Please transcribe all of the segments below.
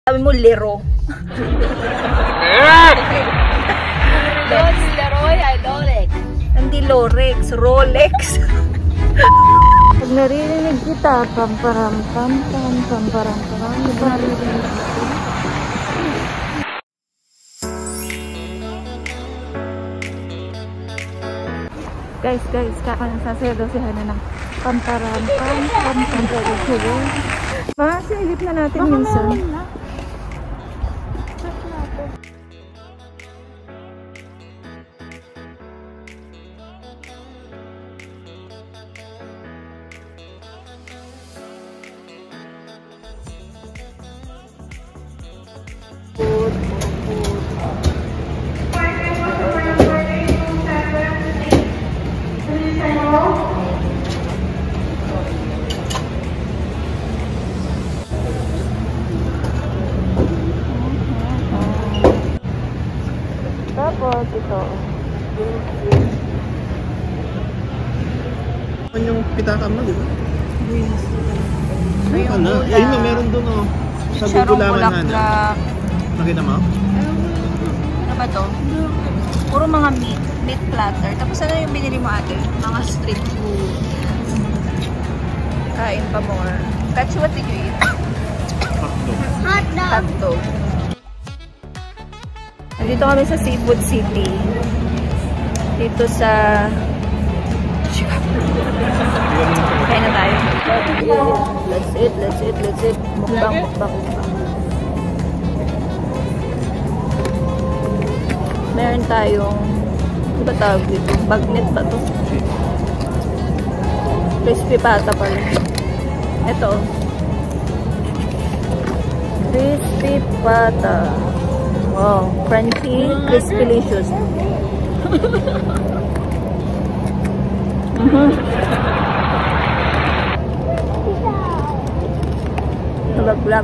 Sabi mo, lero. Leroy, I Rolex. Hindi Lorex, Rolex. Pag naririnig kita, pamparam, pamparam. Naririnig kita. Guys, kakansasero si Hana ng pamparam. Silip na natin minsan. Tapos ito. Ano yung pitaka mo, di ba? Greens. Ayun na. Ayun na, meron doon oh. Sa Bugulaman na. Nakita mo? Ano ba to? Puro mga meat platter. Tapos ano yung binili mo ate? Mga street food. Kain pa more. That's what did you eat? Hot dog. Nandito kami sa Seafood City. Dito sa Chicago. Kain na tayo. Let's eat. Mukbang. Meron tayong, ano ba tawag dito? Bagnet ba to? Crispy pata pala. Ito. Crispy pata. Wow. Crunchy, crispy-licious. Nabaglag.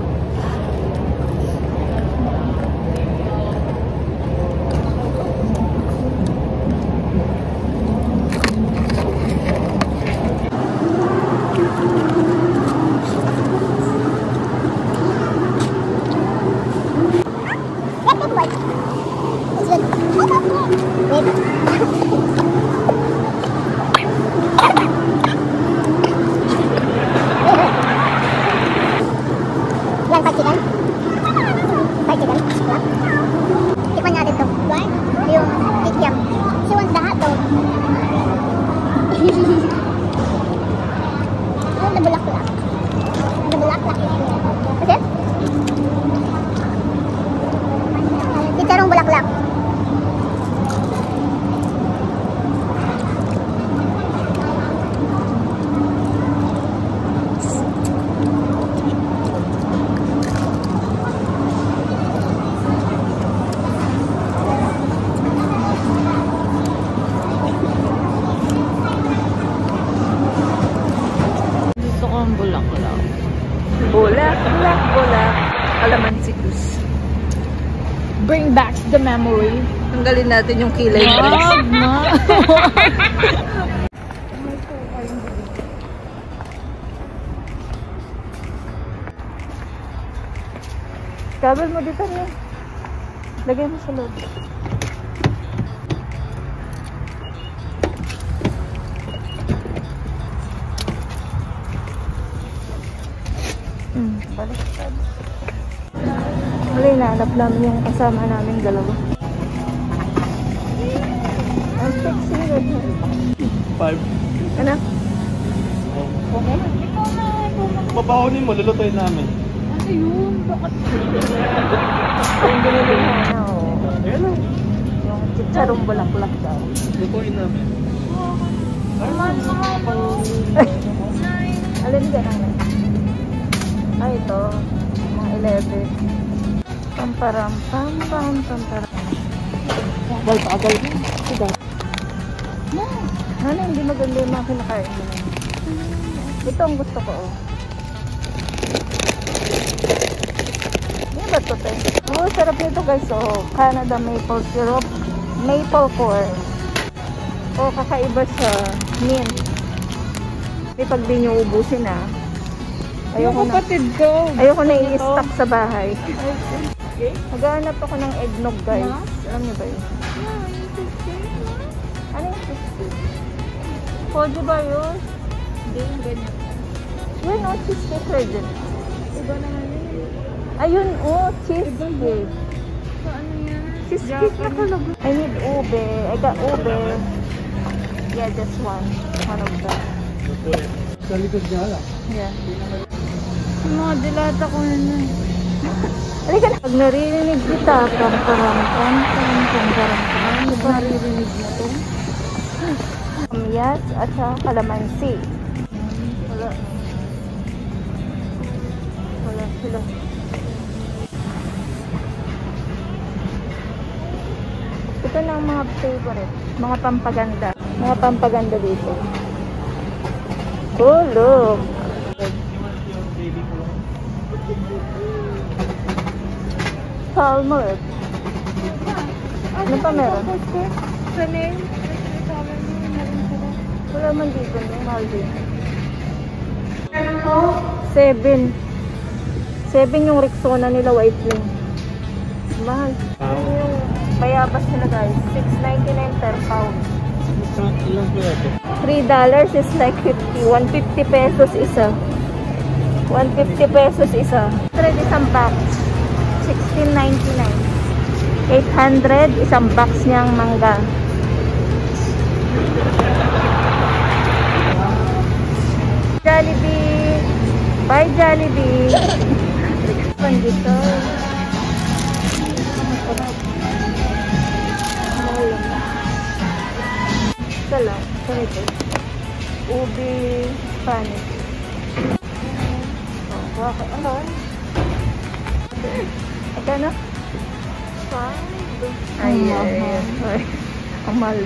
Tikman natin ito. Yung kikiam. She wants the hot dog. Yung the bulaklak. The bulaklak is here. What's it? Chicharong bulaklak. Bulak. Kalamansikus. Bring back the memory. Tanggalin natin yung kilay na. Kabel mo dito niya. Lagay mo sa loob. Baliktad. Mali, nahanap namin yung kasama naming dalawa. Ang sexy red. 5. Ano? Okay. Babahonin mo, lulutuin namin. Ano yun? Bakit? Yung binili mo na, Ayan o. yung chicharong bulaklak daw. Lutuin namin. Alin ka namin? Ay, ito. Mga 11. Pamparam. Agal pa, agal. Ano, hindi maganda yung mga kinakain mo. Ito ang gusto ko, oh. Ano ba ito, te? Oh, sarap nito, guys, oh. Canada maple syrup. Maple core. Oh, kakaiba siya. Mint. Pag di nyo ubusin, ah. Ayoko na. Kapatid ko. Ayoko na i-stock sa bahay. Naghahanap ako ng eggnog, guys. Alam niyo ba yun? Ano yung cheesecake? Koji ba yun? Hindi, yung ganyan. Yun, oh, cheesecake virgin. Iba naman yun. Ayun, oh, cheesecake. So, ano yan? Cheesecake na talaga. I need ube. I got ube. Yeah, just one. One of them. Sa likod niya lang. Yeah. Yung mga dilata ko na nun. Halika na. Pag naririnig kita, pam-param-pam, pam-param-pam. Ano ba naririnig mo ito? Kamyas at sa kalamansi. Wala. Wala sila. Ito na ang mga favorite. Mga pampaganda. Mga pampaganda dito. Oh, look. Salmon. Ano pa meron? Chanel. Wala man dito. May mahal din. 7. 7 yung Rexona nila, white lang. Mahal. Ano yung bayabas nila, guys? $6.99 per pound. Ilang po ito? $3 is like 50. 150 pesos isa. 150 pesos isa. 100 isang box. $16.99. 800 isang box niyang mangga. Jollibee. Bye, Jollibee. Pandito. Ito lang. Ito. Ubi. Panis. Oh, okay. Ano? Ito na? 5. Ay, ang mahal.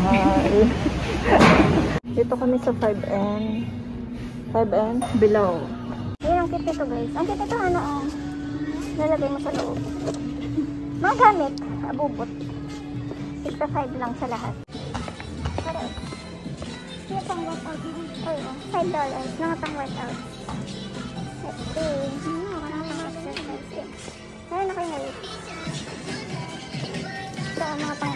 Dito kami sa 5N. 5N below. Yan ang kit ito, guys. Ang kit ito, ano, oh. Lalagay mo sa loob. Mga gamit, abubot. 65 lang sa lahat. Pero, sino pang workout mo? Ay, oh, $5. Mga pang workout. Meron na kayo ngayon. Ito, mga pang.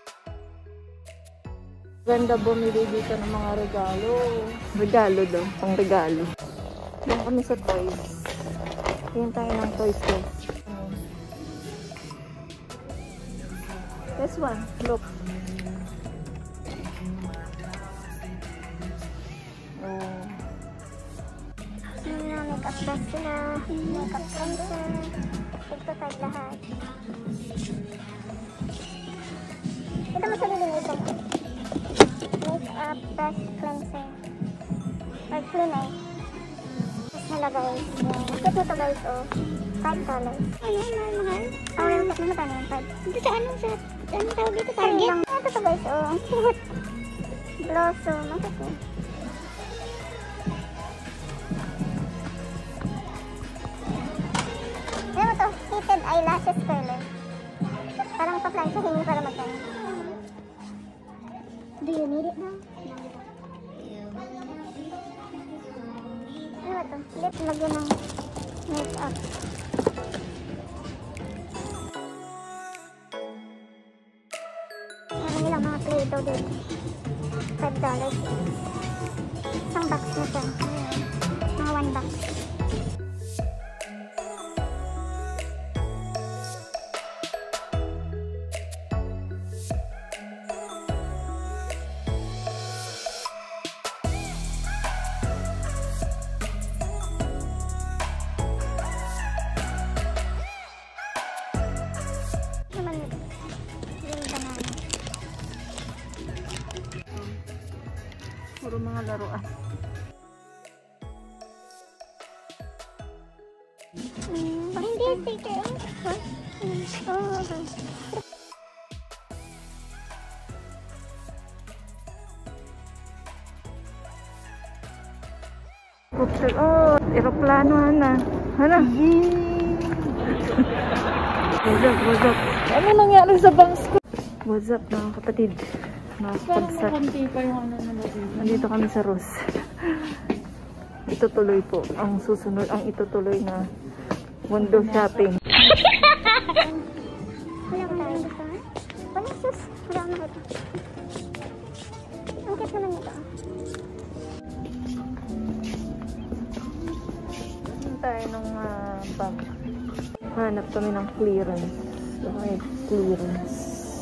Ganda bumili dito ng mga regalo. Regalo daw. Pang regalo. Doon kami sa toys. Tingin tayo ng toys, guys. This one. Look. Oh. Makeup brush na. Makeup cleanser. Tigtatag lahat. Ito mo sa lilinisan. Makeup brush cleanser. Or cleaner. Tapos nalagay. Kit nito, guys, oh. $5. Ayun, mahal. Oh, yung kit mo magkano yung 5? Dito sa anong set? Anong tawag dito? Target? Ito to, guys, oh. Ang cute. Blossom. Ang cute. Ano mo to? Heated eyelashes curler. Parang pa-plan sa hingin para magkano. Do you need it now? Ano ba to? Lip lagyan ng makeup. Meron nilang mga Play-Doh dito. $5. Isang box na siya. Mga 1 box. Puro mga laruan. Hindi, sticker. Oh, okay. Oh, aeroplano na. Hala. What's up? Ano nangyari sa bangs ko? What's up, mga kapatid? Mga Parang kapagsak. makunti pa yung ano na dito. Nandito kami sa Ross. itutuloy po. Ang susunod, ang itutuloy na mundo shopping. Wala ko tayo dito. Wala sus. Wala ko nakita. Ang cute naman ito. Tayo ng bag. Hanap kami ng clearance. May clearance.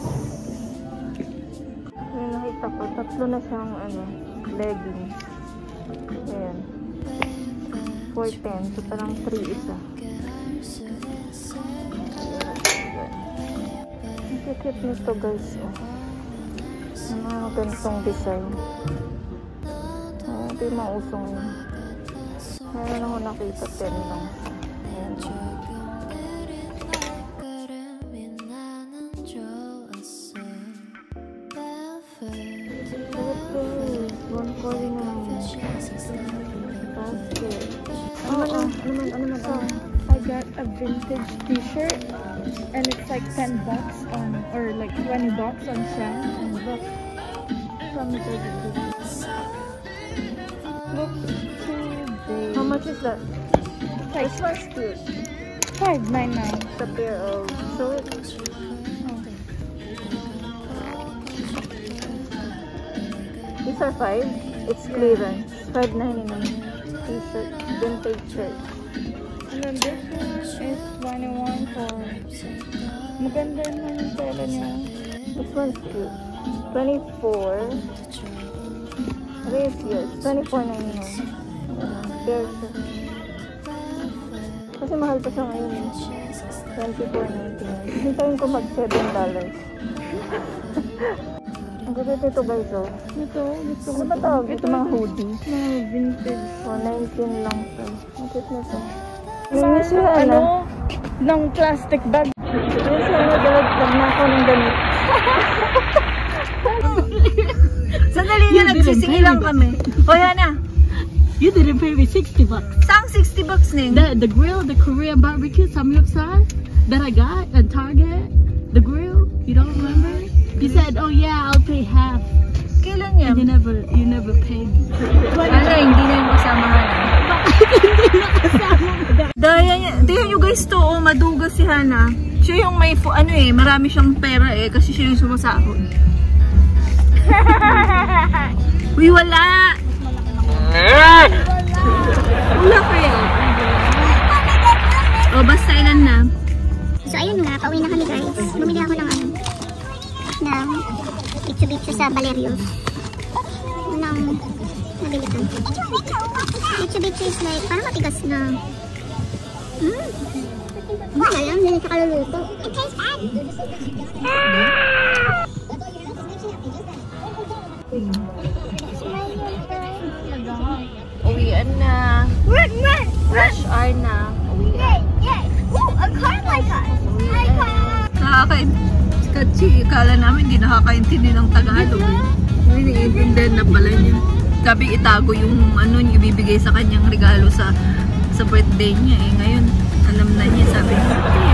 May nakita ko, tatlo na siyang leggings. Ayan. 410. So parang 3 isa. Ang cute nito guys. Ang mga ganitong design. Hindi mausong yun. Meron ako nakita 10 lang siya. Ayan. I got a vintage t-shirt and it's like 10 bucks on, or like 20 bucks on Shang. And look, from the look today. How much is that? Like, This one's cute. $5.99. It's a pair of shorts. Okay. These are 5. It's clearance. $5.99. T-shirt. Vintage shirt. And then this one is 21 for, maganda naman yung tela niya. This one's cute. 24. Race yes. $24.99. Pair shirt. Kasi mahal pa siya ngayon eh. $24.99. Hintayin ko mag $7. Ang ganda dito guys oh. Ito, gusto ko. Ano ba tawag? Ito mga hoodie. Mga vintage. Oh, 19 lang siya. Ang cute na to. Nangis siya Ano? Ng plastic bag. Nangis siya nagdalagdag na ako ng damit. Sandali nga, nagsisingilang kami. O yan na. You didn't pay me 60 bucks. Saan 60 bucks na yun? The grill, the Korean barbecue samgyeopsal that I got at Target, the grill, you don't remember? You said, oh yeah, I'll pay half. Kailan yan? And you never paid. Ano, hindi na yung kasamahan. Dahil nyo guys to, oh, maduga si Hana. Siya yung may, marami siyang pera eh, kasi siya yung sumasahod. Uy, wala! Wala kayo. O, basta ilan na? So ayun nga, pauwi na kami guys. Bumili ako ng bitsu-bitsu sa Valerio. Nang nabili ko. Bitsu-bitsu is like, parang matigas na. Wala lang, hindi na kaluluto. It tastes bad. Uwian na. Rush hour na. Uwian. A car like us. Kasi kala namin hindi nakakaintindi ng Tagalog. Hindi naiintindihan na pala niya. Sabi itago yung yung ibibigay sa kanyang regalo sa birthday niya eh. Ngayon, alam na niya. Sabi niya,